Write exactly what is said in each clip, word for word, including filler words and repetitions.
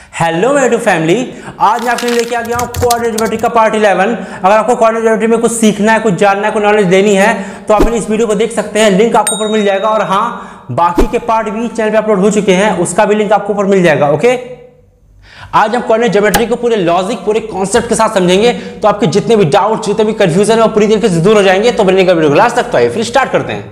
Hello मेरे to family, आज मैं आपके लिए लेके आ गया हूँ कोऑर्डिनेट ज्योमेट्री का पार्ट इलेवन। अगर आपको कोऑर्डिनेट ज्योमेट्री में कुछ सीखना है, कुछ जानना है, कुछ नॉलेज देनी है तो आप इस वीडियो को देख सकते हैं। लिंक आपको ऊपर मिल जाएगा। और हाँ, बाकी के पार्ट भी चैनल पे अपलोड हो चुके हैं, उसका भी लिंक आपको ऊपर मिल जाएगा। ओके, आज हम कोऑर्डिनेट ज्योमेट्री को पूरे लॉजिक, पूरे कॉन्सेप्ट के साथ समझेंगे, तो आपके जितने भी डाउट, जितने भी कंफ्यूजन है वो पूरी तरीके से दूर हो जाएंगे। तो बनेगा वीडियो को लास्ट तक। तो आइए फिर स्टार्ट करते हैं।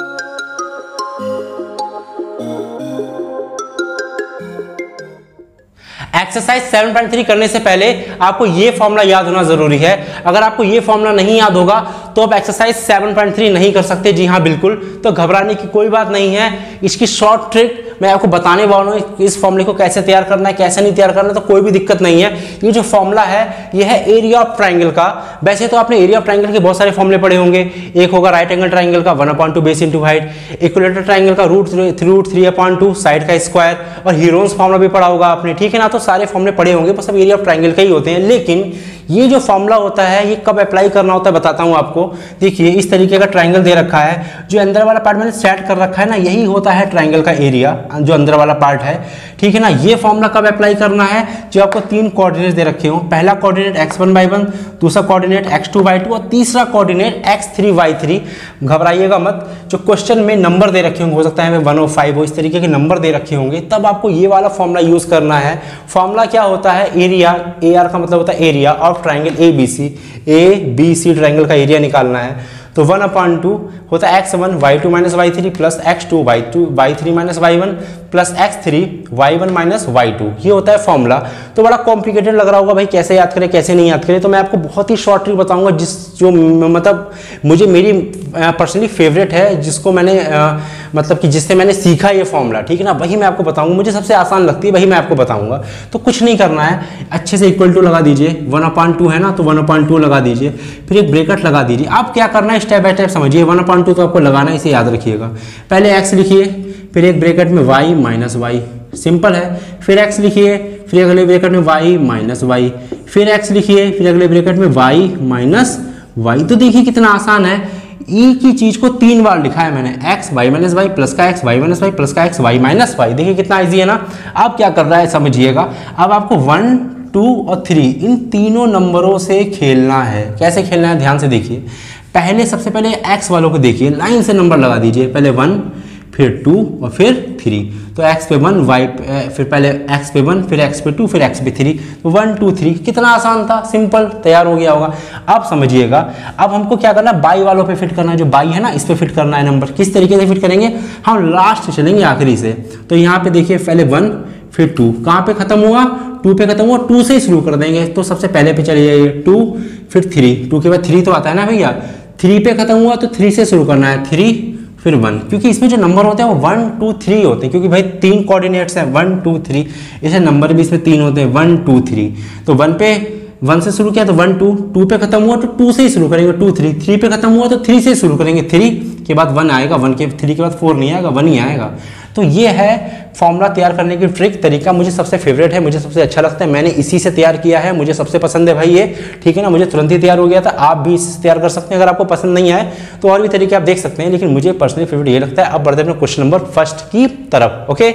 एक्सरसाइज सेवन पॉइंट थ्री करने से पहले आपको ये फॉर्मूला याद होना जरूरी है। अगर आपको ये फॉर्मूला नहीं याद होगा तो आप एक्सरसाइज सेवन पॉइंट थ्री नहीं कर सकते। जी हाँ, बिल्कुल। तो घबराने की कोई बात नहीं है। इसकी शॉर्ट ट्रिक मैं आपको बताने वाला हूँ, इस फॉर्मूले को कैसे तैयार करना है, कैसे नहीं तैयार करना है, तो कोई भी दिक्कत नहीं है। ये जो फॉर्मूला है ये है एरिया ऑफ ट्राइंगल का। वैसे तो आपने एरिया ऑफ ट्राइंगल के बहुत सारे फॉर्मूले पढ़े होंगे। एक होगा राइट एंगल ट्राइंगल का one upon two base into height, equilateral triangle का root three root three upon two side का स्क्वायर, और हीरोन्स फॉर्मूला भी पढ़ा होगा आपने, ठीक है ना। तो सारे फॉर्मूले पढ़े होंगे, बस सब एरिया ऑफ ट्राइंगल का ही होते हैं। लेकिन ये जो फॉर्मूला होता है ये कब अप्लाई करना होता है बताता हूं आपको। देखिए, इस तरीके का ट्राइंगल दे रखा है, जो अंदर वाला पार्ट मैंने सेट कर रखा है ना, यही होता है ट्राइंगल का एरिया, जो अंदर वाला पार्ट है, ठीक है ना। ये फॉर्मूला कब अप्लाई करना है, जो आपको तीन कोऑर्डिनेट दे रखे हो। पहला coordinate x one by one, दूसरा coordinate x two by two, और तीसरा coordinate x three y three. घबराइएगा मत, जो क्वेश्चन में नंबर दे रखे होंगे, हो सकता है वन ओ फाइव हो, इस तरीके के नंबर दे रखे होंगे, तब आपको ये वाला फॉर्मूला यूज करना है। फॉर्मूला क्या होता है, एरिया, ए आर का मतलब होता है area of triangle A B C. A B C triangle का एरिया निकालना है। तो वन अपॉन टू होता है x one y two minus y three plus x two y two y three minus y one plus x three y one minus y two. ये होता है formula. तो बड़ा कॉम्प्लिकेटेड लग रहा होगा भाई, कैसे याद करें कैसे नहीं याद करें। तो मैं आपको बहुत ही शॉर्ट ट्रिक बताऊंगा, जिस जो मतलब मुझे मेरी पर्सनली फेवरेट है, जिसको मैंने आ, मतलब कि जिससे मैंने सीखा ये फॉर्मूला, ठीक है ना, वही मैं आपको बताऊंगा। मुझे सबसे आसान लगती है, वही मैं आपको बताऊंगा। तो कुछ नहीं करना है, अच्छे से इक्वल टू लगा दीजिए। वन अपॉन टू है ना, तो वन अपॉन टू लगा दीजिए, फिर एक ब्रेकेट लगा दीजिए। आप क्या करना है, स्टेप बाय स्टेप समझिए। वन अपॉन टू तो आपको लगाना है, इसे याद रखिएगा। पहले एक्स लिखिए, फिर एक ब्रेकेट में वाई माइनस वाई, सिंपल है। फिर एक्स लिखिए, फिर अगले ब्रेकेट में वाई माइनस वाई, फिर एक्स लिखिए, फिर अगले ब्रेकेट में वाई माइनस वाई। तो देखिए कितना आसान है। एक ही चीज को तीन बार लिखा है मैंने, x y minus y plus का x y minus y plus का एक्स वाई माइनस वाई। देखिए कितना इजी है ना। अब क्या कर रहा है समझिएगा। अब आपको वन टू और थ्री इन तीनों नंबरों से खेलना है। कैसे खेलना है ध्यान से देखिए। पहले सबसे पहले एक्स वालों को देखिए, लाइन से नंबर लगा दीजिए। पहले वन, फिर टू और फिर थ्री। तो एक्स पे वन, वाई फिर पहले एक्स पे वन, फिर एक्स पे टू, फिर एक्स पे थ्री। तो वन टू थ्री, कितना आसान था, सिंपल, तैयार हो गया होगा। अब समझिएगा, अब हमको क्या करना है, बाई वालों पे फिट करना है। जो बाई है ना, इस पे फिट करना है नंबर। किस तरीके से फिट करेंगे, हम लास्ट चलेंगे आखिरी से। तो यहाँ पे देखिए, पहले वन, फिर टू, कहाँ पे खत्म हुआ, टू पे खत्म हुआ, टू से ही शुरू कर देंगे। तो सबसे पहले पे चले जाइए टू, फिर थ्री, टू के बाद थ्री तो आता है ना भैया। थ्री पे खत्म हुआ तो थ्री से शुरू करना है, थ्री फिर वन, क्योंकि इसमें जो नंबर होते हैं वो वन टू थ्री होते हैं, क्योंकि भाई तीन कोऑर्डिनेट्स हैं, वन टू थ्री, इसे नंबर भी इसमें तीन होते हैं, वन टू थ्री। तो वन पे वन से शुरू किया तो वन टू, टू पे खत्म हुआ तो टू से ही शुरू करेंगे, टू थ्री, थ्री पे खत्म हुआ तो थ्री से शुरू करेंगे, थ्री के बाद वन आएगा, वन के थ्री के बाद फोर नहीं आएगा, वन ही आएगा। तो ये है फॉर्मूला तैयार करने की ट्रिक, तरीका। मुझे सबसे फेवरेट है, मुझे सबसे अच्छा लगता है, मैंने इसी से तैयार किया है, मुझे सबसे पसंद है भाई ये, ठीक है ना। मुझे तुरंत ही तैयार हो गया था, आप भी इससे तैयार कर सकते हैं। अगर आपको पसंद नहीं आए तो और भी तरीके आप देख सकते हैं, लेकिन मुझे पर्सनली फेवरेट ये लगता है। अब बढ़ते हैं क्वेश्चन नंबर फर्स्ट की तरफ। ओके,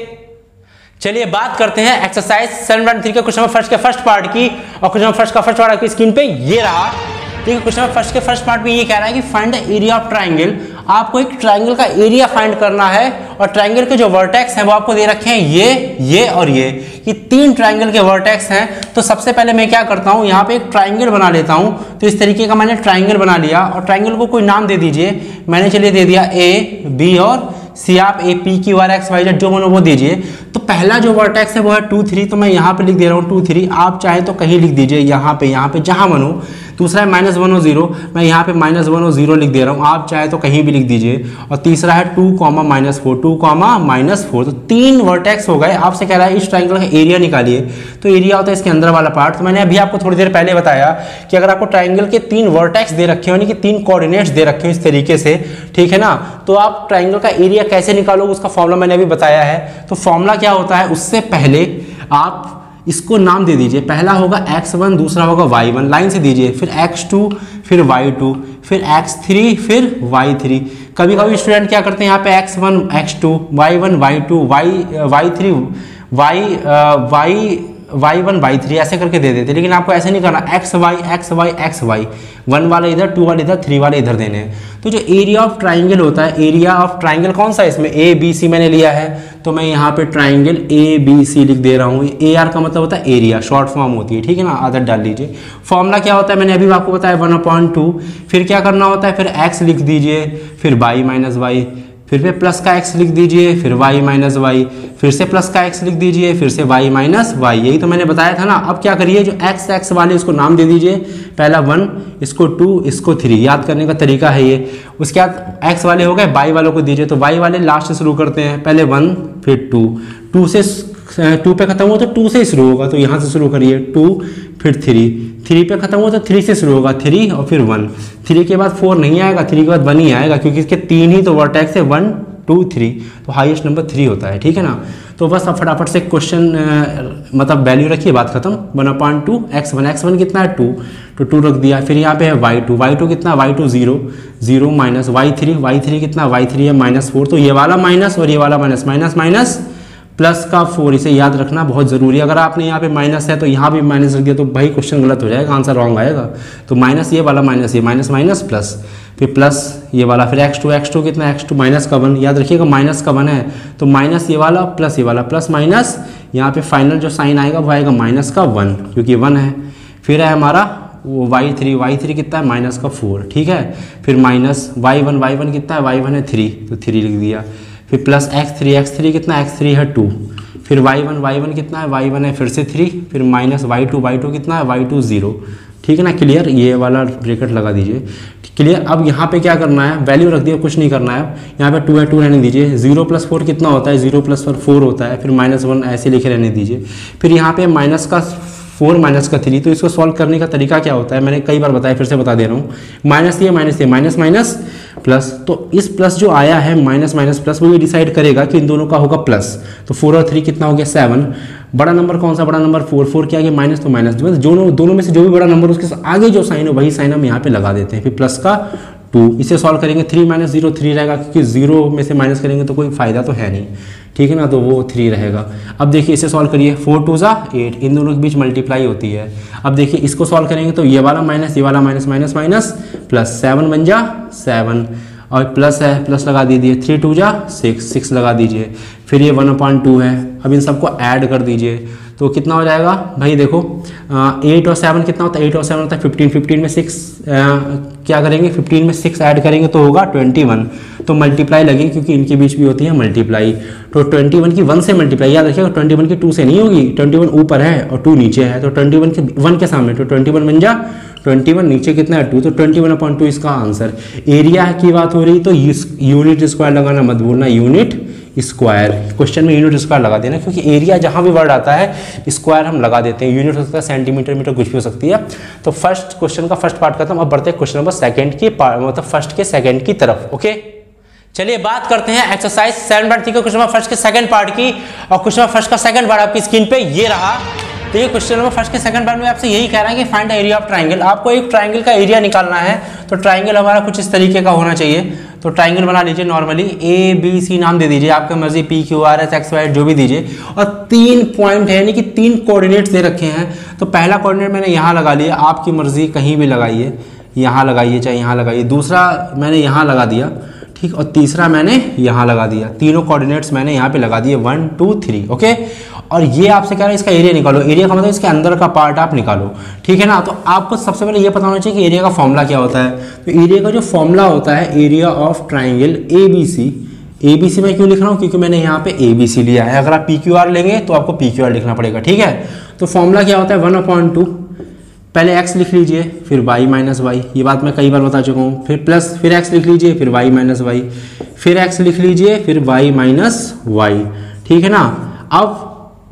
चलिए बात करते हैं एक्सरसाइज सेवन पॉइंट थ्री के क्वेश्चन नंबर फर्स्ट के फर्स्ट पार्ट की। और क्वेश्चन नंबर फर्स्ट का फर्स्ट पार्ट आपकी स्क्रीन पे ये रहा, ठीक है। क्वेश्चन नंबर फर्स्ट के फर्स्ट पार्ट में ये कह रहा है कि find the area of triangle. आपको एक ट्राइंगल का एरिया फाइंड करना है, और ट्राइंगल के जो वर्टेक्स हैं वो आपको दे रखे हैं ये, ये और ये। ये तीन ट्राइंगल के वर्टेक्स हैं। तो सबसे पहले मैं क्या करता हूं, यहाँ पे एक ट्राइंगल बना लेता हूं। तो इस तरीके का मैंने ट्राइंगल बना लिया, और ट्राइंगल को कोई नाम दे दीजिए। मैंने चलिए दे दिया ए, बी और सी। आप A P Q R X Y Z जो मनो वो दीजिए। तो पहला जो वर्टेक्स है वो है टू थ्री, तो मैं यहाँ पे लिख दे रहा हूँ टू थ्री। आप चाहे तो कहीं लिख दीजिए, यहाँ पे, यहाँ पे जहाँ मनो। दूसरा है माइनस वन और जीरो, मैं यहाँ पे माइनस वन और जीरो लिख दे रहा हूँ, आप चाहे तो कहीं भी लिख दीजिए। और तीसरा है two comma minus four, two comma minus four. तो तीन वर्टेक्स हो गए। आपसे कह रहा है इस ट्राइंगल का एरिया निकालिए। तो एरिया होता है इसके अंदर वाला पार्ट। तो मैंने अभी आपको थोड़ी देर पहले बताया कि अगर आपको ट्राइंगल के तीन वर्टेक्स दे रखे हो, यानी कि तीन कोऑर्डिनेट्स दे रखे हो इस तरीके से, ठीक है ना, तो आप ट्राइंगल का एरिया कैसे निकालोगे उसका फॉर्मूला मैंने अभी बताया है। तो फॉर्मूला क्या होता है, उससे पहले आप इसको नाम दे दीजिए। पहला होगा एक्स वन, दूसरा होगा वाई वन, लाइन से दीजिए। फिर एक्स टू, फिर वाई टू, फिर एक्स थ्री, फिर वाई थ्री। कभी कभी स्टूडेंट क्या करते हैं, यहाँ पे x one, x two, y one, y two, y y three, y y y one y three ऐसे करके दे देते, लेकिन आपको ऐसे नहीं करना, x y x y x y, one वाले इधर, टू वाले इधर, थ्री वाले इधर देने हैं। तो जो एरिया ऑफ ट्राइंगल होता है, एरिया ऑफ ट्राइंगल कौन सा है इसमें, ए बी सी मैंने लिया है, तो मैं यहाँ पे ट्राइंगल ए बी सी लिख दे रहा हूँ। ए आर का मतलब होता है एरिया, शॉर्ट फॉर्म होती है, ठीक है ना, आदत डाल लीजिए। फॉर्मूला क्या होता है मैंने अभी आपको बताया, वन अपॉइंट टू, फिर क्या करना होता है, फिर एक्स लिख दीजिए, फिर वाई माइनस वाई, फिर पे प्लस का x लिख दीजिए, फिर y माइनस वाई, फिर से प्लस का x लिख दीजिए, फिर से y माइनस वाई, यही तो मैंने बताया था ना। अब क्या करिए, जो x x वाले इसको नाम दे दीजिए, पहला वन, इसको टू, इसको थ्री, याद करने का तरीका है ये। उसके बाद x वाले हो गए, y वालों को दीजिए, तो y वाले लास्ट से शुरू करते हैं, पहले वन फिर टू, टू से टू पे खत्म हुआ तो टू से ही शुरू होगा, तो यहाँ से शुरू करिए, टू फिर थ्री, थ्री पे खत्म हुआ तो थ्री से शुरू होगा, थ्री और फिर वन, थ्री के बाद फोर नहीं आएगा, थ्री के बाद वन ही आएगा, क्योंकि इसके तीन ही तो वर्टेक्स है, वन टू थ्री, तो हाईएस्ट नंबर थ्री होता है, ठीक है ना। तो बस अब फटाफट से क्वेश्चन मतलब वैल्यू रखिए, बात खत्म। One upon two x one, x one कितना है टू, तो टू रख दिया, फिर यहाँ पे है वाई टू, वाई टू कितना, y two zero, zero minus y three, y three कितना, वाई थ्री है माइनस फोर, तो ये वाला माइनस और ये वाला माइनस, माइनस माइनस प्लस का फोर, इसे याद रखना बहुत ज़रूरी है। अगर आपने यहाँ पे माइनस है तो यहाँ भी माइनस रख दिया तो भाई क्वेश्चन गलत हो जाएगा, आंसर रॉन्ग आएगा। तो माइनस ये वाला, माइनस ये, माइनस माइनस प्लस, फिर प्लस ये वाला, फिर एक्स टू, एक्स टू कितना, एक्स टू माइनस का वन, याद रखिएगा माइनस का वन है, तो माइनस ये वाला प्लस ये वाला, प्लस माइनस यहाँ पे फाइनल जो साइन आएगा वो आएगा माइनस का वन, क्योंकि वन है। फिर है हमारा वो वाई थ्री, वाई थ्री कितना है माइनस का फोर, ठीक है। फिर minus y one, y one कितना है, वाई वन है थ्री, तो थ्री लिख दिया। फिर plus x three, x three कितना, एक्स थ्री है टू, फिर वाई वन, वाई वन कितना है, वाई वन है फिर से थ्री, फिर minus y two, y two कितना है, वाई टू जीरो, ठीक है ना, क्लियर। ये वाला ब्रैकेट लगा दीजिए, क्लियर। अब यहाँ पे क्या करना है, वैल्यू रख दिया, कुछ नहीं करना है। यहाँ पे टू है, टू रहने दीजिए। जीरो प्लस फोर कितना होता है, जीरो प्लस फोर फोर होता है, फिर माइनस वन ऐसे लिखे रहने दीजिए। फिर यहाँ पे माइनस का फोर, माइनस का थ्री, तो इसको सॉल्व करने का तरीका क्या होता है, मैंने कई बार बताया, फिर से बता दे रहा हूँ। माइनस ये, माइनस ये, माइनस माइनस प्लस, तो इस प्लस जो आया है माइनस माइनस प्लस, वो ये डिसाइड करेगा कि इन दोनों का होगा प्लस। तो फोर और थ्री कितना हो गया, सेवन। बड़ा नंबर कौन सा, बड़ा नंबर फोर, फोर क्या गया माइनस, तो माइनस, दोनों दोनों में से जो भी बड़ा नंबर उसके आगे जो साइन है वही साइन हम यहाँ पे लगा देते हैं। फिर प्लस का टू, इसे सॉल्व करेंगे, थ्री माइनस जीरो थ्री रहेगा, क्योंकि जीरो में से माइनस करेंगे तो कोई फायदा तो है नहीं, ठीक है ना, तो वो थ्री रहेगा। अब देखिए इसे सॉल्व करिए, फोर टू ज़ा एट, इन दोनों के बीच मल्टीप्लाई होती है। अब देखिए इसको सॉल्व करेंगे तो ये वाला माइनस, ये वाला minus, minus minus plus, seven बन जा सेवन, और प्लस है, प्लस लगा दीजिए, थ्री टू जा सिक्स, सिक्स लगा दीजिए। फिर ये वन अपॉइंट टू है, अब इन सबको ऐड कर दीजिए, तो कितना हो जाएगा भाई, देखो एट और सेवन कितना होता है, एट और सेवन होता है फिफ्टीन, फिफ्टीन में सिक्स क्या करेंगे, फिफ्टीन में सिक्स ऐड करेंगे तो होगा ट्वेंटी वन, तो मल्टीप्लाई लगेगी क्योंकि इनके बीच भी होती है मल्टीप्लाई। तो ट्वेंटी वन की वन से मल्टीप्लाई, याद रखिएगा ट्वेंटी वन की टू से नहीं होगी, ट्वेंटी वन ऊपर है और टू नीचे है, तो ट्वेंटी वन के वन के सामने, तो ट्वेंटी वन बन जा ट्वेंटी वन, नीचे कितना है टू, तो ट्वेंटी वन अपॉइंट टू इसका आंसर। एरिया की बात हो रही तो यूनिट स्क्वायर लगाना मत भूलना, यूनिट स्क्वायर, क्वेश्चन में यूनिट स्क्वायर लगा देना, क्योंकि एरिया जहां भी वर्ड आता है स्क्वायर हम लगा देते हैं, यूनिट हो सकता है सेंटीमीटर, मीटर, कुछ भी हो सकती है। तो फर्स्ट क्वेश्चन का फर्स्ट पार्ट खत्म, अब बढ़ते हैं क्वेश्चन नंबर सेकंड की मतलब फर्स्ट के सेकंड की तरफ। ओके, चलिए बात करते हैं एक्सरसाइज सेवन पॉइंट थ्री के क्वेश्चन नंबर फर्स्ट के सेकंड पार्ट की, और क्वेश्चन नंबर फर्स्ट का सेकंड पार्ट आपकी स्क्रीन पे ये रहा। तो ये क्वेश्चन नंबर फर्स्ट के सेकंड पार्ट में आपसे यही कह रहा है कि find the area of triangle, आपको एक ट्राइंगल का एरिया निकालना है। तो ट्राइंगल हमारा कुछ इस तरीके का होना चाहिए, तो ट्राइंगल बना लीजिए नॉर्मली, ए बी सी नाम दे दीजिए, आपका मर्जी, P Q R S X Y जो भी दीजिए, और तीन पॉइंट है यानी कि तीन कोऑर्डिनेट्स दे रखे हैं। तो पहला कोऑर्डिनेट मैंने यहाँ लगा लिया, आपकी मर्जी कहीं भी लगाइए, यहाँ लगाइए चाहे यहाँ लगाइए, दूसरा मैंने यहाँ लगा दिया, ठीक, और तीसरा मैंने यहाँ लगा दिया, तीनों कोऑर्डिनेट्स मैंने यहाँ पे लगा दिए, वन टू थ्री। ओके, और ये आपसे कह रहा है इसका एरिया निकालो, एरिया का मतलब इसके अंदर का पार्ट आप निकालो, ठीक है ना। तो आपको सबसे पहले ये पता होना चाहिए कि एरिया का फॉर्मूला क्या होता है। तो एरिया का जो फॉर्मूला होता है, area of triangle A B C, A B C मैं क्यों लिख रहा हूँ, क्योंकि मैंने यहाँ पे ए बी सी लिया है, अगर आप पी क्यू आर लेंगे तो आपको पी क्यू आर लिखना पड़ेगा, ठीक है। तो फॉर्मूला क्या होता है, वन अपॉइंट टू, पहले x लिख लीजिए, फिर y माइनस वाई, ये बात मैं कई बार बता चुका हूँ, फिर प्लस, फिर x लिख लीजिए, फिर y माइनस वाई, फिर x लिख लीजिए, फिर y माइनस वाई, ठीक है ना। अब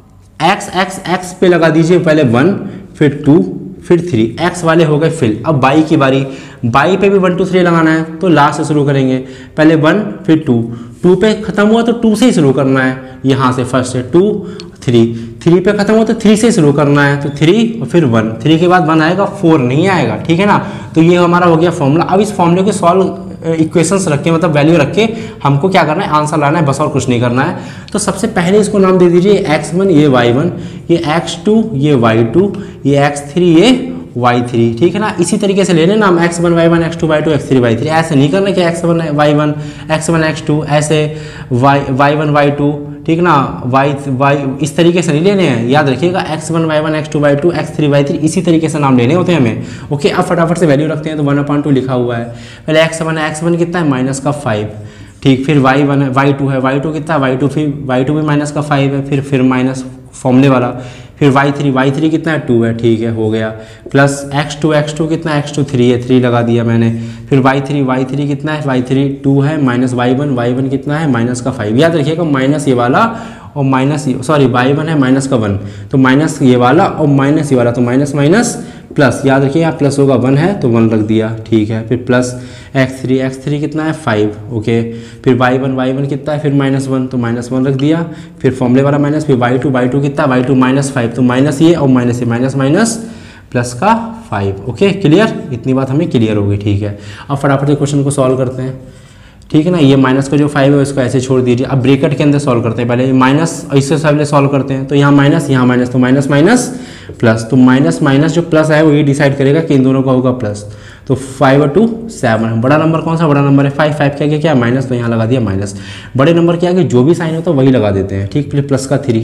x x x पे लगा दीजिए, पहले वन, फिर टू, फिर थ्री, x वाले हो गए फिल। अब y की बारी, y पे भी वन टू थ्री लगाना है, तो लास्ट से शुरू करेंगे, पहले वन फिर टू, टू पे खत्म हुआ तो टू से ही शुरू करना है, यहाँ से फर्स्ट है टू, थ्री, थ्री पे खत्म हो तो थ्री से शुरू करना है, तो थ्री और फिर वन, थ्री के बाद वन आएगा, फोर नहीं आएगा, ठीक है ना। तो ये हमारा हो गया फॉर्मूला। अब इस फॉर्मूले को सॉल्व इक्वेशंस रख के मतलब वैल्यू रख के हमको क्या करना है, आंसर लाना है, बस और कुछ नहीं करना है। तो सबसे पहले इसको नाम दे दीजिए एक्स वन, ये वाई वन, ये एक्स टू, ये वाई टू, ये एक्स थ्री, ये वाई थ्री, ठीक है ना। इसी तरीके से लेने नाम x one y one, x two y two, x three y three. ऐसे नहीं करना कि x one y one, x one x two, ऐसे y y one y two, ठीक ना, वाई वाई इस तरीके से नहीं लेने हैं, याद रखिएगा। X one y one, x two y two, x three y three, इसी तरीके से नाम लेने होते हैं हमें। ओके, अब फटाफट से वैल्यू रखते हैं। तो वन अपॉइंट टू लिखा हुआ है, पहले एक्स वन है, एक्स वन कितना है माइनस का फाइव, ठीक, फिर वाई वन है, वाई टू है, वाई टू कितना है वाई टू, फिर वाई टू भी माइनस का फाइव है, फिर फिर माइनस फॉर्मूले वाला, फिर वाई थ्री, वाई थ्री कितना है टू है, ठीक है, हो गया, plus x two, x two कितना है, एक्स टू थ्री है, थ्री लगा दिया मैंने, फिर वाई थ्री, वाई थ्री कितना है, वाई थ्री टू है, minus y one, y one कितना है माइनस का फाइव, याद रखिएगा माइनस ये वाला और माइनस सॉरी वाई वन है माइनस का वन, तो माइनस ये वाला और माइनस ये वाला, तो माइनस माइनस प्लस, याद रखिए यहाँ प्लस होगा, वन है तो वन रख दिया, ठीक है, फिर plus x three, x three कितना है फाइव, ओके, फिर वाई वन, वाई वन कितना है, फिर माइनस वन, तो माइनस वन रख दिया, फिर फॉर्मूले वाला माइनस, फिर वाई टू, वाई टू कितना है वाई टू माइनस फाइव, तो माइनस ये और माइनस ये, माइनस माइनस प्लस का फाइव, ओके, क्लियर, इतनी बात हमें क्लियर होगी, ठीक है। अब फटाफट से क्वेश्चन को सॉल्व करते हैं, ठीक है ना। ये माइनस का जो फाइव है उसको ऐसे छोड़ दीजिए। अब ब्रैकेट के अंदर सॉल्व करते हैं, पहले माइनस इससे पहले सॉल्व करते हैं, तो यहाँ माइनस यहाँ माइनस, तो माइनस माइनस प्लस, तो माइनस माइनस जो प्लस है वो ये डिसाइड करेगा कि इन दोनों का होगा प्लस, तो फाइव और टू सेवन, बड़ा नंबर कौन सा बड़ा नंबर है फाइव, फाइव क्या क्या क्या माइनस, तो यहाँ लगा दिया माइनस, बड़े नंबर के आगे जो भी साइन होता है वही लगा देते हैं, ठीक, फिर प्लस का थ्री,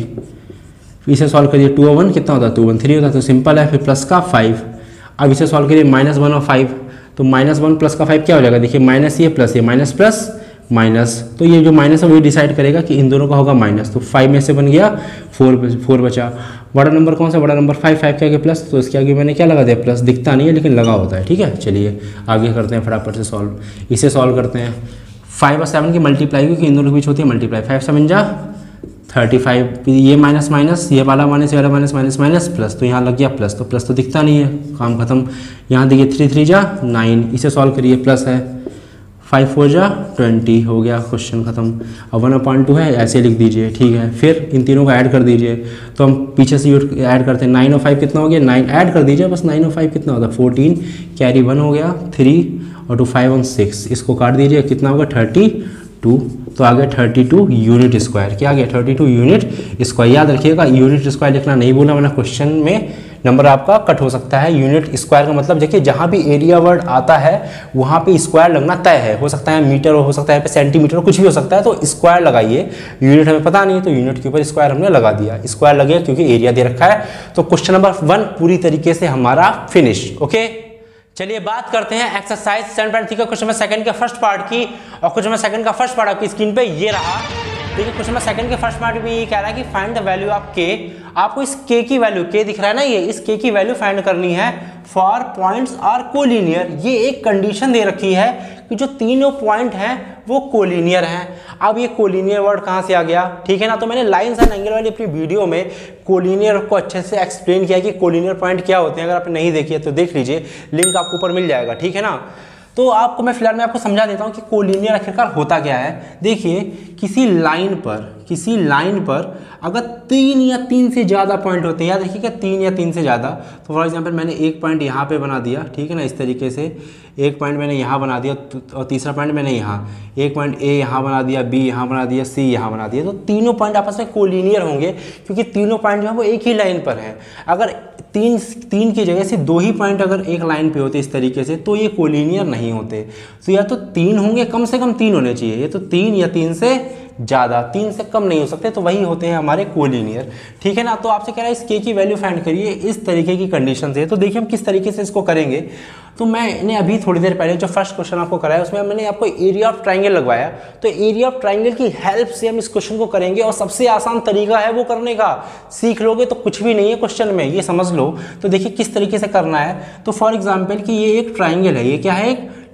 इसे सॉल्व करिए, टू और वन कितना होता है टू वन थ्री होता है, तो सिंपल है, फिर प्लस का फाइव, अब इसे सॉल्व करिए माइनस वन और फाइव, तो माइनस वन प्लस का फाइव क्या हो जाएगा, देखिए माइनस ये प्लस ये, माइनस प्लस माइनस, तो ये जो माइनस है वही डिसाइड करेगा कि इन दोनों का होगा माइनस, तो फाइव में से बन गया फोर, फोर बचा, बड़ा नंबर कौन सा बड़ा नंबर फाइव, फाइव के आगे प्लस, तो इसके आगे मैंने क्या लगा दिया प्लस, दिखता नहीं है लेकिन लगा होता है, ठीक है। चलिए आगे करते हैं फटाफट से सॉल्व, इसे सॉल्व करते हैं, फाइव और सेवन की मल्टीप्लाई, क्योंकि इन दोनों के बीच होती है मल्टीप्लाई, फाइव सेवन जा थर्टी फाइव, ये माइनस माइनस, ये वाला माइनस, ये वाला माइनस, माइनस माइनस प्लस, तो यहाँ लग गया प्लस, तो प्लस तो दिखता नहीं है, काम खत्म। यहाँ देखिए थ्री थ्री जा नाइन, इसे सॉल्व करिए, प्लस है, फाइव फोर जा ट्वेंटी, हो गया क्वेश्चन खत्म। अब वन पॉइंट टू है ऐसे लिख दीजिए, ठीक है, फिर इन तीनों को ऐड कर दीजिए, तो हम पीछे से ऐड करते हैं, नाइन और फाइव कितना हो गया, नाइन ऐड कर दीजिए बस, नाइन और फाइव कितना होता है फोर्टीन, कैरी वन हो गया थ्री और टू फाइव वन सिक्स, इसको काट दीजिए, कितना होगा थर्टी टू, तो आ गया थर्टी टू यूनिट स्क्वायर, क्या आ गया थर्टी टू यूनिट स्क्वायर, याद रखिएगा यूनिट स्क्वायर लिखना नहीं भूलना, वरना क्वेश्चन में नंबर आपका कट हो सकता है। यूनिट स्क्वायर का मतलब देखिए जहाँ भी एरिया वर्ड आता है वहाँ पे स्क्वायर लगना तय है, हो सकता है मीटर हो सकता है सेंटीमीटर, कुछ भी हो सकता है, तो स्क्वायर लगाइए, यूनिट हमें पता नहीं तो यूनिट के ऊपर स्क्वायर हमने लगा दिया, स्क्वायर लगे क्योंकि एरिया दे रखा है। तो क्वेश्चन नंबर वन पूरी तरीके से हमारा फिनिश, ओके। चलिए बात करते हैं एक्सरसाइज सेवन पॉइंट थ्री का क्वेश्चन नंबर सेकंड के फर्स्ट पार्ट की, और क्वेश्चन नंबर सेकंड का फर्स्ट पार्ट आपकी स्क्रीन पे ये रहा। देखिए क्वेश्चन नंबर सेकंड के फर्स्ट पार्ट में ये कह रहा है कि फाइंड द वैल्यू ऑफ के, आपको इस के की वैल्यू, के दिख रहा है ना ये, इस के की वैल्यू फाइंड करनी है फॉर पॉइंट्स आर कोलिनियर। ये एक कंडीशन दे रखी है कि जो तीनों पॉइंट हैं वो कोलिनियर हैं। अब ये कोलिनियर वर्ड कहाँ से आ गया, ठीक है ना। तो मैंने लाइंस एंड एंगल वाली अपनी वीडियो में कोलिनियर को अच्छे से एक्सप्लेन किया कि कोलिनियर पॉइंट क्या होते हैं, अगर आपने नहीं देखी है तो देख लीजिए, लिंक आपको ऊपर मिल जाएगा, ठीक है ना। तो आपको मैं फिलहाल मैं आपको समझा देता हूँ कि कोलिनियर आखिरकार होता क्या है। देखिए किसी लाइन पर किसी लाइन पर अगर तीन या तीन से ज़्यादा पॉइंट होते हैं, याद रखिएगा तीन या तीन से ज़्यादा, तो फॉर एग्जांपल मैंने एक पॉइंट यहाँ पे बना दिया, ठीक है ना, इस तरीके से एक पॉइंट मैंने यहाँ बना दिया और तीसरा पॉइंट मैंने यहाँ, एक पॉइंट ए यहाँ बना दिया, बी यहाँ बना दिया, सी यहाँ बना दिया, तो तीनों पॉइंट आपस में कोलिनियर होंगे क्योंकि तीनों पॉइंट जो है वो एक ही लाइन पर हैं। अगर तीन तीन की जगह से दो ही पॉइंट अगर एक लाइन पे होते इस तरीके से तो ये कोलिनियर नहीं होते। तो या तो तीन होंगे, कम से कम तीन होने चाहिए, ये तो तीन या तीन से ज़्यादा, तीन से कम नहीं हो सकते, तो वही होते हैं हमारे कोलिनियर, ठीक है ना। तो आपसे कह रहा है इस के की वैल्यू फाइंड करिए इस तरीके की कंडीशन से। तो देखिए हम किस तरीके से इसको करेंगे। तो मैंने अभी थोड़ी देर पहले जो फर्स्ट क्वेश्चन आपको कराया उसमें मैंने आपको एरिया ऑफ ट्राइंगल लगवाया, तो एरिया ऑफ ट्राइंगल की हेल्प से हम इस क्वेश्चन को करेंगे और सबसे आसान तरीका है वो करने का। सीख लोगे तो कुछ भी नहीं है क्वेश्चन में, ये समझ लो। तो देखिए किस तरीके से करना है। तो फॉर एग्जाम्पल कि ये एक ट्राइंगल है, ये क्या है, एक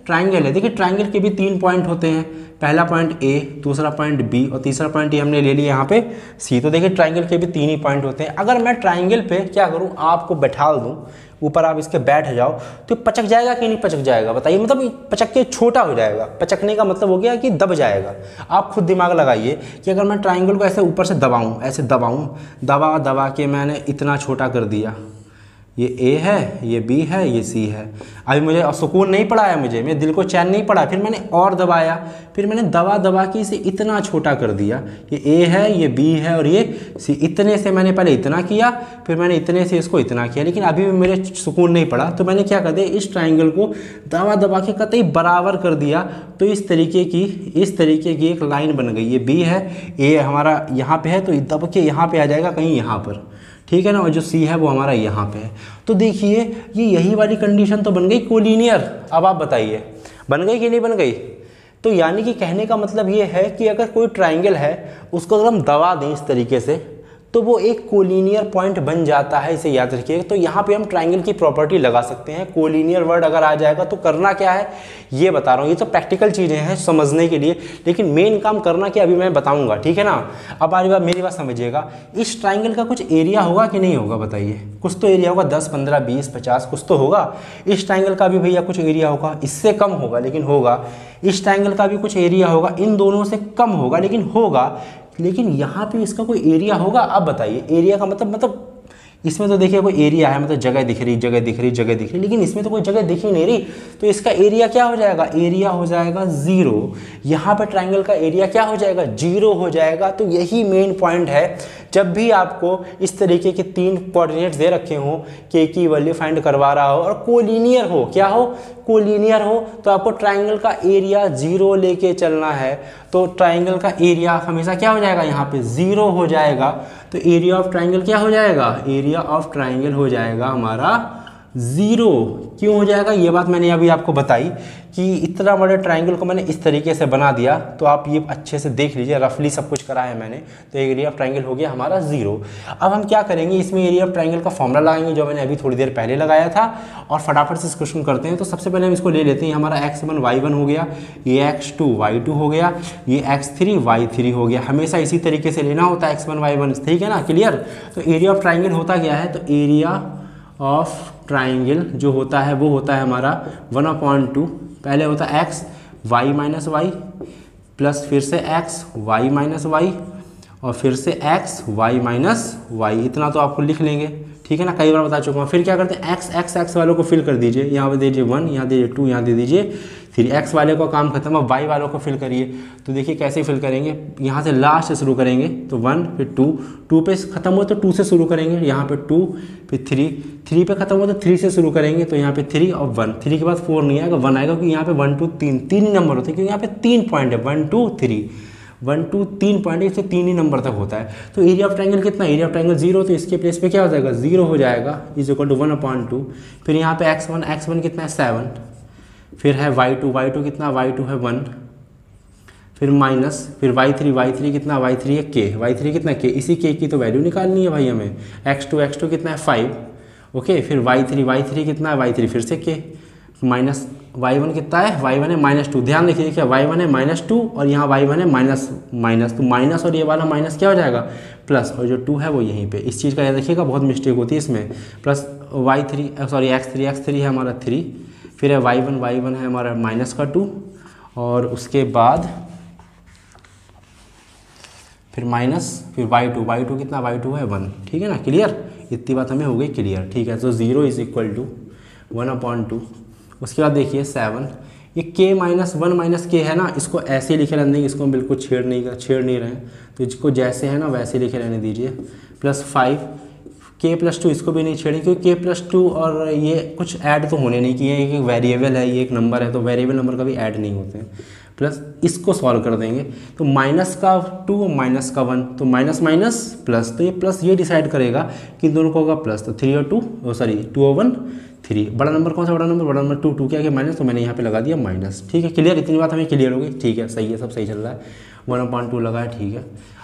ट्राइंगल है, देखिए ट्राइंगल के भी तीन पॉइंट होते हैं, पहला पॉइंट ए, दूसरा पॉइंट बी और तीसरा पॉइंट ये हमने ले लिया यहाँ पे सी। तो देखिए ट्राइंगल के भी तीन ही पॉइंट होते हैं। अगर मैं ट्राइंगल पे क्या करूँ, आपको बैठा दूँ ऊपर, आप इसके बैठ जाओ तो पचक जाएगा कि नहीं पचक जाएगा बताइए, मतलब पचक के छोटा हो जाएगा। पचकने का मतलब हो गया कि दब जाएगा। आप खुद दिमाग लगाइए कि अगर मैं ट्राइंगल को ऐसे ऊपर से दबाऊं, ऐसे दबाऊं, दबा दबा के मैंने इतना छोटा कर दिया, ये ए है, ये बी है, ये सी है। अभी मुझे सुकून नहीं पड़ा है, मुझे मेरे दिल को चैन नहीं पड़ा, फिर मैंने और दबाया, फिर मैंने दबा दबा के इसे इतना छोटा कर दिया, ये ए है, ये बी है और ये सी। इतने से मैंने पहले इतना किया, फिर मैंने इतने से इसको इतना किया, लेकिन अभी भी मेरे सुकून नहीं पड़ा। तो मैंने क्या कर दिया, इस ट्राइंगल को दबा दबा के कतई बराबर कर दिया। तो इस तरीके की इस तरीके की एक लाइन बन गई। ये बी है, ए हमारा यहाँ पे है, तो दब के यहाँ पे आ जाएगा कहीं यहाँ पर, ठीक है ना, और जो सी है वो हमारा यहाँ पे है। तो देखिए ये यही वाली कंडीशन तो बन गई कोलिनियर। अब आप बताइए बन गई कि नहीं बन गई। तो यानी कि कहने का मतलब ये है कि अगर कोई ट्राइंगल है उसको अगर हम दबा दें इस तरीके से तो वो एक कोलिनियर पॉइंट बन जाता है, इसे याद रखिएगा। तो यहाँ पे हम ट्राइंगल की प्रॉपर्टी लगा सकते हैं। कोलिनियर वर्ड अगर आ जाएगा तो करना क्या है ये बता रहा हूँ, ये तो प्रैक्टिकल चीज़ें हैं समझने के लिए, लेकिन मेन काम करना क्या अभी मैं बताऊँगा, ठीक है ना। अब आज बात मेरी बात समझिएगा, इस ट्राइंगल का कुछ एरिया होगा कि नहीं होगा बताइए। कुछ तो एरिया होगा, दस पंद्रह बीस पचास कुछ तो होगा। इस ट्राइंगल का भी भैया कुछ एरिया होगा, इससे कम होगा लेकिन होगा। इस ट्राइंगल का भी कुछ एरिया होगा, इन दोनों से कम होगा लेकिन होगा। लेकिन यहाँ पे इसका कोई एरिया होगा। अब बताइए एरिया का मतलब मतलब इसमें तो देखिए कोई एरिया है, मतलब जगह दिख रही जगह दिख रही जगह दिख रही, लेकिन इसमें तो कोई जगह दिख ही नहीं रही। तो इसका एरिया क्या हो जाएगा, एरिया हो जाएगा जीरो। यहाँ पे ट्राइंगल का एरिया क्या हो जाएगा, जीरो हो जाएगा। तो यही मेन पॉइंट है, जब भी आपको इस तरीके के तीन कोऑर्डिनेट्स दे रखे हों, के की वैल्यू फाइंड करवा रहा हो और कोलिनियर हो, क्या हो कोलिनियर हो, तो आपको ट्राइंगल का एरिया जीरो लेके चलना है। तो ट्राइंगल का एरिया हमेशा क्या हो जाएगा, यहाँ पे जीरो हो जाएगा। तो एरिया ऑफ ट्राइंगल क्या हो जाएगा, एरिया ऑफ ट्राइंगल हो जाएगा हमारा जीरो। क्यों हो जाएगा, ये बात मैंने अभी आपको बताई कि इतना बड़े ट्राइंगल को मैंने इस तरीके से बना दिया। तो आप ये अच्छे से देख लीजिए, रफली सब कुछ करा है मैंने। तो एरिया ऑफ ट्राइंगल हो गया हमारा जीरो। अब हम क्या करेंगे, इसमें एरिया ऑफ ट्राइंगल का फॉर्मूला लगाएंगे जो मैंने अभी थोड़ी देर पहले लगाया था, और फटाफट से इस क्वेश्चन करते हैं। तो सबसे पहले हम इसको ले लेते हैं, हमारा एक्स वन वाई वन हो गया, ये एक्स टू वाई टू हो गया, ये एक्स थ्री वाई थ्री हो गया। हमेशा इसी तरीके से लेना होता है एक्स वन वाई वन, ठीक है ना, क्लियर। तो एरिया ऑफ ट्राइंगल होता क्या है, तो एरिया ऑफ ट्राइंगल जो होता है वो होता है हमारा वन अपॉइंट टू, पहले होता है x y minus y plus फिर से एक्स वाई माइनस वाई और फिर से एक्स वाई माइनस वाई। इतना तो आपको लिख लेंगे, ठीक है ना, कई बार बता चुका हूँ। फिर क्या करते हैं, एक्स एक्स एक्स वालों को फिल कर दीजिए, यहाँ पे दीजिए वन, यहाँ दीजिए टू, यहाँ दे दीजिए थ्री। एक्स वाले को काम खत्म, अब वाई वालों को फिल करिए। तो देखिए कैसे फिल करेंगे, यहाँ से लास्ट से शुरू करेंगे तो वन, फिर टू, टू पे ख़त्म हो तो टू से शुरू करेंगे, यहाँ पे टू, फिर थ्री, थ्री पे ख़त्म हो तो थ्री से शुरू करेंगे, तो यहाँ पे थ्री और वन। थ्री के बाद फोर नहीं आएगा, वन आएगा, क्योंकि यहाँ पे वन टू तीन तीन ही नंबर होते हैं, क्योंकि यहाँ पे तीन पॉइंट है, one two three, one two तीन पॉइंट, इससे तीन ही नंबर तक होता है। तो एरिया ऑफ ट्राइंगल कितना, एरिया ऑफ ट्राइंगल जीरो, तो इसके प्लेस पे क्या हो जाएगा, जीरो हो जाएगा, is equal to one upon two. फिर यहाँ पे एक्स वन एक्स वन कितना है सेवन, फिर है वाई टू वाई टू कितना, वाई टू है वन, फिर माइनस, फिर वाई थ्री वाई थ्री कितना, वाई थ्री है के, वाई थ्री कितना के, इसी के की तो वैल्यू निकालनी है भाई हमें। एक्स टू एक्स टू कितना है फाइव, ओके। फिर वाई थ्री वाई थ्री कितना है, वाई थ्री फिर से के, माइनस वाई वन कितना है, वाई वन है माइनस टू। ध्यान रखिए क्या, वाई वन है माइनस टू और यहाँ वाई वन है माइनस माइनस, तो माइनस और ये वाला माइनस क्या हो जाएगा प्लस, और जो टू है वो यहीं पे। इस चीज़ का याद रखिएगा, बहुत मिस्टेक होती है इसमें। Plus y three sorry x three x three है हमारा थ्री, फिर है वाई वन वाई वन है हमारा माइनस का टू, और उसके बाद फिर माइनस, फिर वाई टू वाई टू कितना, वाई टू है वन, ठीक है ना, क्लियर। इतनी बात हमें हो गई क्लियर, ठीक है। तो zero is equal to one upon two. उसके बाद देखिए सेवन, ये के माइनस वन माइनस के है ना, इसको ऐसे लिखे रहने देंगे, इसको हम बिल्कुल छेड़ नहीं कर छेड़ नहीं रहे हैं, तो इसको जैसे है ना वैसे लिखे रहने दीजिए। Plus five k plus two, इसको भी नहीं छेड़ेंगे क्योंकि के प्लस टू और ये कुछ ऐड तो होने नहीं किए, एक वेरिएबल है, ये एक नंबर है, तो वेरिएबल नंबर कभी ऐड नहीं होते हैं। प्लस इसको सॉल्व कर देंगे, तो माइनस का टू माइनस का वन, तो माइनस माइनस प्लस, तो ये प्लस ये डिसाइड करेगा कि दोनों को होगा प्लस, तो थ्री और टू सॉरी टू और वन थ्री। बड़ा नंबर कौन सा, बड़ा नंबर बड़ा नंबर टू, टू क्या है माइनस, तो मैंने यहाँ पे लगा दिया माइनस, ठीक है क्लियर। इतनी बात हमें क्लियर हो गई, ठीक है, सही है, सब सही चल रहा है। वन अपॉइंट टू लगा है, ठीक है।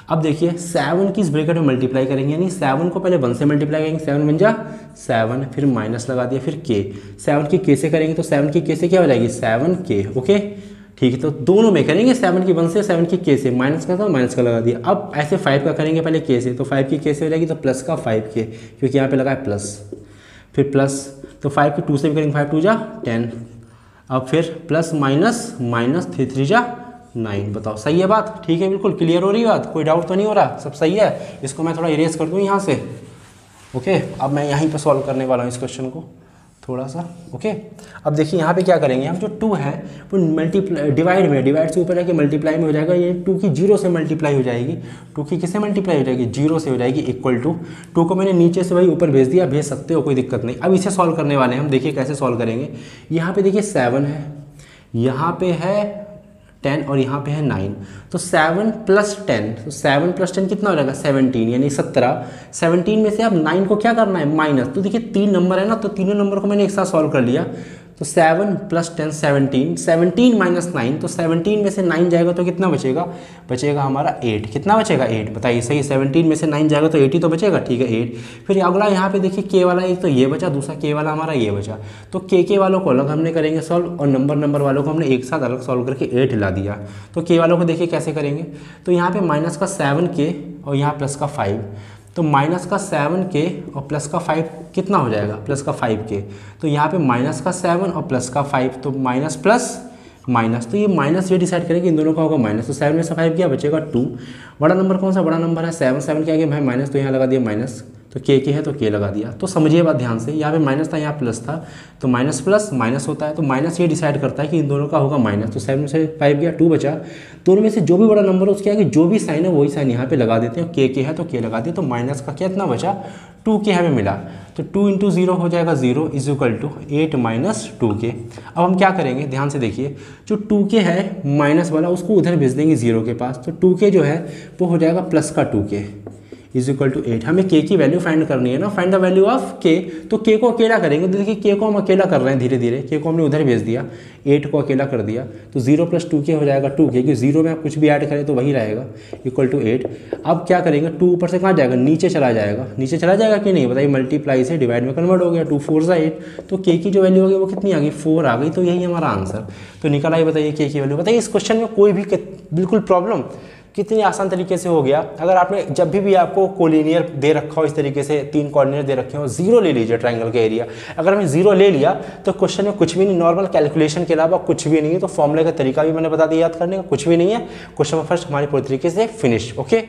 अब देखिए सेवन की इस ब्रैकेट में मल्टीप्लाई करेंगे, यानी सेवन को पहले वन से मल्टीप्लाई करेंगे, सेवन बन जा सेवन, फिर माइनस लगा दिया, फिर के, सेवन की के से करेंगे तो सेवन की के से क्या हो जाएगी सेवन के, ओके ठीक है। तो दोनों में करेंगे, सेवन की वन से सेवन की के से, माइनस का था माइनस का लगा दिया। अब ऐसे फाइव का करेंगे पहले के से, तो फाइव की के से हो जाएगी तो प्लस का फाइव के, क्योंकि यहाँ पे लगा है प्लस, फिर प्लस तो फाइव की टू से भी करेंगे, फाइव टू जा टेन, अब फिर plus minus minus three three जा नाइन। बताओ सही है बात, ठीक है बिल्कुल क्लियर हो रही है बात, कोई डाउट तो नहीं हो रहा, सब सही है। इसको मैं थोड़ा इरेज कर दूँ यहाँ से, ओके। अब मैं यहीं पे सॉल्व करने वाला हूँ इस क्वेश्चन को थोड़ा सा, ओके। अब देखिए यहाँ पे क्या करेंगे हम, जो टू है वो मल्टीप्लाई डिवाइड में, डिवाइड से ऊपर जाके मल्टीप्लाई में हो जाएगा, ये टू की जीरो से मल्टीप्लाई हो जाएगी, टू की किससे मल्टीप्लाई हो जाएगी जीरो से हो जाएगी, इक्वल टू टू को मैंने नीचे से वही ऊपर भेज दिया, भेज सकते हो कोई दिक्कत नहीं। अब इसे सॉल्व करने वाले हैं हम, देखिए कैसे सॉल्व करेंगे। यहाँ पे देखिए सेवन है, यहाँ पे है टेन और यहाँ पे है नाइन, तो सेवन प्लस टेन, तो सेवन प्लस टेन कितना हो जाएगा सेवनटीन, यानी सत्रह। सेवनटीन में से अब नाइन को क्या करना है माइनस, तो देखिए तीन नंबर है ना, तो तीनों नंबर को मैंने एक साथ सॉल्व कर लिया। तो seven plus ten seventeen, seventeen minus nine, तो सेवनटीन में से नाइन जाएगा तो कितना बचेगा, बचेगा हमारा एट। कितना बचेगा एट, बताइए सही, सेवनटीन में से नाइन जाएगा तो एट ही तो बचेगा, ठीक है एट। फिर अगला यहाँ पे देखिए के वाला, एक तो ये बचा, दूसरा के वाला हमारा ये बचा, तो के के वालों को अलग हमने करेंगे सॉल्व, और नंबर नंबर वालों को हमने एक साथ अलग सॉल्व करके एट ला दिया। तो के वालों को देखिए कैसे करेंगे, तो यहाँ पे माइनस का सेवन के और यहाँ प्लस का फाइव, तो माइनस का सेवन के और प्लस का फाइव कितना हो जाएगा, प्लस का फाइव के, तो यहाँ पे माइनस का सेवन और प्लस का फाइव, तो माइनस प्लस माइनस, तो ये माइनस ये डिसाइड करें कि इन दोनों का होगा माइनस, तो सेवन में से फाइव क्या बचेगा टू। बड़ा नंबर कौन सा, बड़ा नंबर है सेवन, सेवन के आगे भाई माइनस, तो यहाँ लगा दिया माइनस, तो के के है तो के लगा दिया। तो समझिए बात ध्यान से, यहाँ पे माइनस था यहाँ प्लस था, तो माइनस प्लस माइनस होता है, तो माइनस ये डिसाइड करता है कि इन दोनों का होगा माइनस, तो सेवन में से फाइव गया टू बचा, दोनों में से जो भी बड़ा नंबर है उसके आगे जो भी साइन है वही साइन यहाँ पे लगा देते हैं, के के है तो के लगा दिया, तो माइनस का कितना बचा टू के हमें मिला, तो टू इंटू जीरो हो जाएगा zero is equal to eight minus two k. अब हम क्या करेंगे ध्यान से देखिए, जो टू के है माइनस वाला उसको उधर भेज देंगे जीरो के पास, तो टू के जो है वो हो जाएगा प्लस का टू के इज इक्वल टू एट। हमें के की वैल्यू फाइंड करनी है ना, फाइंड द वैल्यू ऑफ के, तो के को अकेला करेंगे, तो देखिए के को हम अकेला कर रहे हैं धीरे धीरे, के को हमने उधर भेज दिया, एट को अकेला कर दिया, तो जीरो प्लस टू के हो जाएगा टू के, क्योंकि जीरो में आप कुछ भी ऐड करें तो वही रहेगा इक्वल टू एट। अब क्या करेंगे, टू ऊपर से कहाँ जाएगा, नीचे चला जाएगा, नीचे चला जाएगा कि नहीं बताइए, मल्टीप्लाई से डिवाइड में कन्वर्ट हो गया, टू फोर सा एट, तो के की जो वैल्यू होगी वो कितनी आ गई, फोर आ गई, तो यही हमारा आंसर। तो निकल आई बताइए के की वैल्यू। बताइए इस क्वेश्चन में कोई भी बिल्कुल प्रॉब्लम, कितनी आसान तरीके से हो गया। अगर आपने जब भी भी आपको कोलिनियर दे रखा हो इस तरीके से, तीन कोऑर्डिनेट दे रखे हो, जीरो ले लीजिए ट्रायंगल का एरिया। अगर हमें जीरो ले लिया तो क्वेश्चन में कुछ भी नहीं, नॉर्मल कैलकुलेशन के अलावा कुछ भी नहीं है। तो फॉर्मूले का तरीका भी मैंने बता दिया याद करने का, कुछ भी नहीं है। क्वेश्चन फर्स्ट हमारी पूरी तरीके से फिनिश। ओके,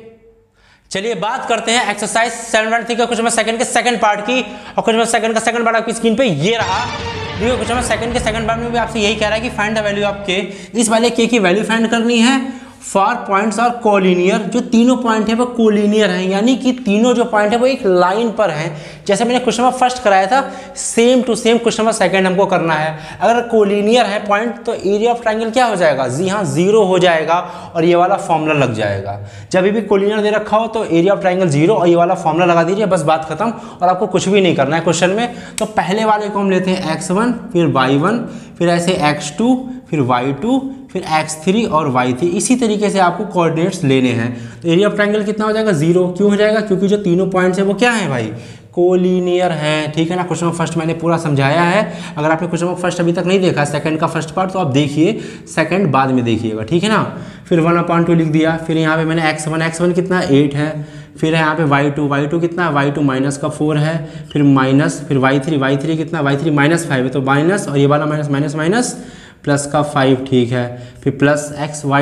चलिए बात करते हैं एक्सरसाइज सेवन पॉइंट थ्री का क्वेश्चन सेकंड के सेकंड पार्ट की। और क्वेश्चन सेकंड का सेकंड पार्ट आपकी स्क्रीन पे ये रहा। देखिए क्वेश्चन सेकंड के सेकंड पार्ट में भी आपसे यही कह रहा है कि फाइंड द वैल्यू ऑफ के। इस वाले के की वैल्यू फाइंड करनी है फॉर पॉइंट्स आर कोलिनियर, जो तीनों पॉइंट है वो कोलिनियर हैं, यानी कि तीनों जो पॉइंट है वो एक लाइन पर हैं। जैसे मैंने क्वेश्चन नंबर फर्स्ट कराया था, same to same question number second हमको करना है। अगर कोलिनियर है पॉइंट तो एरिया ऑफ ट्रायंगल क्या हो जाएगा, जी हाँ जीरो हो जाएगा और ये वाला फॉर्मूला लग जाएगा। जब भी कोलिनियर दे रखा हो तो एरिया ऑफ ट्रायंगल जीरो और ये वाला फॉर्मूला लगा दीजिए, बस बात खत्म। और आपको कुछ भी नहीं करना है क्वेश्चन में। तो पहले वाले को हम लेते हैं एक्स वन, फिर वाई वन, फिर ऐसे एक्स टू, फिर वाई टू, फिर एक्स थ्री और वाई थ्री। इसी तरीके से आपको कोऑर्डिनेट्स लेने हैं। तो एरिया ऑफ ट्रायंगल कितना हो जाएगा, जीरो। क्यों हो जाएगा, क्योंकि जो तीनों पॉइंट्स हैं वो क्या हैं भाई, कोलिनियर हैं। ठीक है ना, क्वेश्चन फर्स्ट मैंने पूरा समझाया है। अगर आपने क्वेश्चन फर्स्ट अभी तक नहीं देखा सेकंड का फर्स्ट पार्ट, तो आप देखिए, सेकंड बाद में देखिएगा। ठीक है ना। फिर वन अपॉइंट टू लिख दिया। फिर यहाँ पे मैंने एक्स वन, एक्स वन कितना एट है। फिर यहाँ पे वाई टू, वाई टू कितना है, वाई टू माइनस का फोर है। फिर माइनस, फिर वाई थ्री, वाई थ्री कितना, वाई थ्री माइनस फाइव है, तो माइनस और ये वाला माइनस माइनस माइनस प्लस का फाइव। ठीक है। फिर plus x y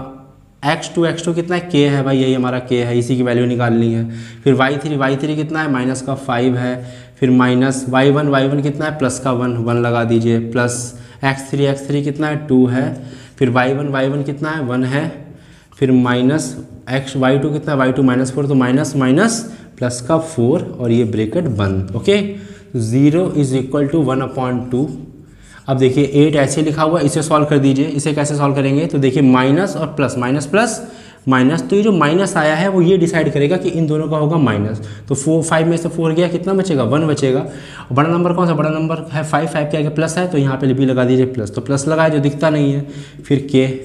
x two, x two कितना है, के है भाई, यही हमारा के है, इसी की वैल्यू निकालनी है। फिर वाई थ्री, वाई थ्री कितना है, माइनस का फाइव है। फिर minus y one, y one कितना है, प्लस का वन, वन लगा दीजिए। Plus x three, x three कितना है, टू है। फिर वाई वन, वाई वन कितना है, वन है। फिर माइनस एक्स वाई टू कितना है, वाई टू माइनस फोर, तो माइनस माइनस प्लस का फोर और ये ब्रेकेट बंद। Okay, zero is equal to one upon two. अब देखिए एट ऐसे लिखा हुआ, इसे सॉल्व कर दीजिए। इसे कैसे सॉल्व करेंगे, तो देखिए माइनस और प्लस, माइनस प्लस माइनस, तो ये जो माइनस आया है वो ये डिसाइड करेगा कि इन दोनों का होगा माइनस। तो फोर, फाइव में से फोर गया, कितना बचेगा, वन बचेगा। बड़ा नंबर कौन सा, बड़ा नंबर है फाइव, फाइव के आगे प्लस है, तो यहाँ पे भी लगा दीजिए प्लस, तो प्लस लगाए जो दिखता नहीं है। फिर के,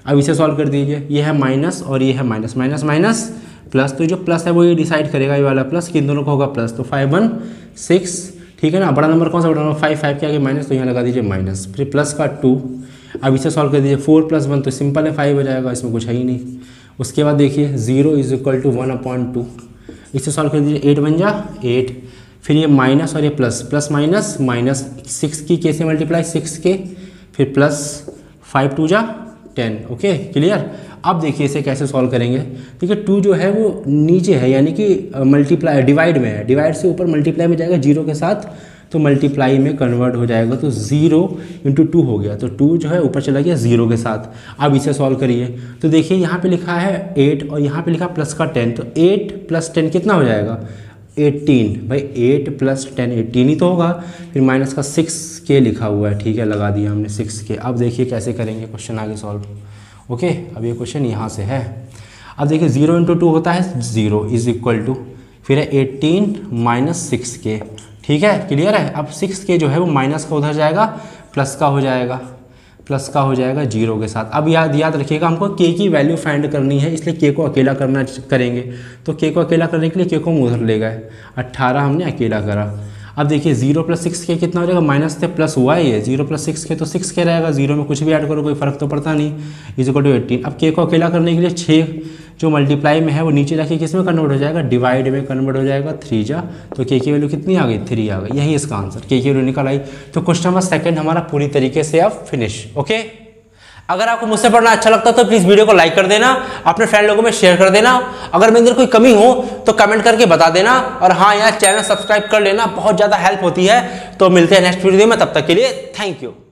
अब इसे सॉल्व कर दीजिए, ये है माइनस और ये है माइनस, माइनस माइनस प्लस, तो जो प्लस है वो ये डिसाइड करेगा ये वाला प्लस कि इन दोनों का होगा प्लस, तो फाइव वन सिक्स, ठीक है ना। बड़ा नंबर कौन सा, बड़ा नंबर फाइव, फाइव के आगे माइनस तो यहाँ लगा दीजिए माइनस, फिर प्लस का टू। अब इसे सॉल्व कर दीजिए, फोर प्लस वन तो सिंपल है फाइव हो जाएगा, इसमें कुछ है ही नहीं। उसके बाद देखिए zero is equal to one upon two, इसे सॉल्व कर दीजिए, एट बन जा एट, फिर ये माइनस और ये plus, plus minus minus, six की कैसे मल्टीप्लाई सिक्स के, फिर प्लस फाइव टू जा टेन, ओके क्लियर। अब देखिए इसे कैसे सॉल्व करेंगे, देखिए टू जो है वो नीचे है यानी कि मल्टीप्लाई डिवाइड में है, डिवाइड से ऊपर मल्टीप्लाई में जाएगा जीरो के साथ, तो मल्टीप्लाई में कन्वर्ट हो जाएगा, तो जीरो इंटू टू हो गया, तो टू जो है ऊपर चला गया जीरो के साथ। अब इसे सॉल्व करिए, तो देखिए यहाँ पे लिखा है एट और यहाँ पे लिखा प्लस का टेन, तो एट प्लस टेन कितना हो जाएगा एटीन, भाई एट प्लस टेन एटीन ही तो होगा, फिर माइनस का सिक्स के लिखा हुआ है, ठीक है लगा दिया हमने सिक्स के। अब देखिए कैसे करेंगे क्वेश्चन आगे सॉल्व, ओके। अब ये क्वेश्चन यहाँ से है, अब देखिए जीरो इंटू टू होता है जीरो इज इक्वल टू, फिर है एटीन माइनस सिक्स के, ठीक है क्लियर है। अब सिक्स के जो है वो माइनस का उधर जाएगा, प्लस का हो जाएगा, प्लस का हो जाएगा जीरो के साथ। अब याद याद रखिएगा हमको के की वैल्यू फाइंड करनी है, इसलिए के को अकेला करना करेंगे, तो के को अकेला करने के लिए के को हम उधर ले गए, अट्ठारह हमने अकेला करा। अब देखिए जीरो प्लस सिक्स के कितना हो जाएगा, माइनस से प्लस हुआ है ये, जीरो प्लस सिक्स के तो सिक्स के रहेगा, जीरो में कुछ भी ऐड करो कोई फर्क तो पड़ता नहीं, इज इक्वल टू एटीन। अब के को अकेला करने के लिए छः जो मल्टीप्लाई में है वो नीचे रखिए, किस में कन्वर्ट हो जाएगा, डिवाइड में कन्वर्ट हो जाएगा, थ्री जा, तो के की वैल्यू कितनी आ गई, थ्री आ गई, यही इसका आंसर, के की वैल्यू निकल आई। तो क्वेश्चन नंबर सेकंड हमारा पूरी तरीके से अब फिनिश, ओके। अगर आपको मुझसे पढ़ना अच्छा लगता है तो प्लीज वीडियो को लाइक कर देना, अपने फ्रेंड लोगों में शेयर कर देना, अगर मेरे अंदर कोई कमी हो तो कमेंट करके बता देना, और हाँ यार चैनल सब्सक्राइब कर लेना, बहुत ज्यादा हेल्प होती है। तो मिलते हैं नेक्स्ट वीडियो में, तब तक के लिए थैंक यू।